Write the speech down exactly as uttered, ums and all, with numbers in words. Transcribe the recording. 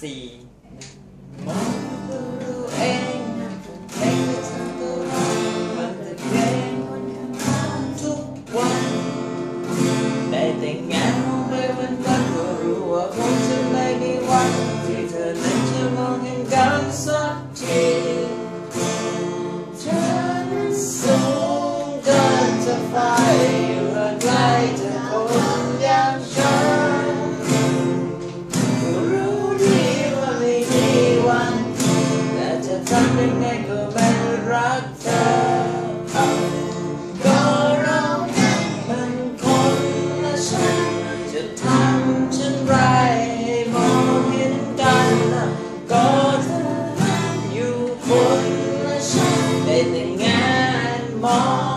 สี่มองตัวเองเองจะทำตัวเรามันจะเก่งวันข้างทุกวันได้แต่งานมองไปวันวันก็รู้ว่าคงจะไม่มีวันที่เธอนั้นจะมองเห็นกันสักทีฉันสูงเกินจะไปว่าใกล้จะคนอย่างฉันก็รู้ดีว่าไม่มีวันแต่จะทำยังไงก็ไม่รักเธอก็เรามันคนละฉันจะทำฉันไรให้มองเห็นกันก็เธออยู่คนละฉันได้แต่งานมอง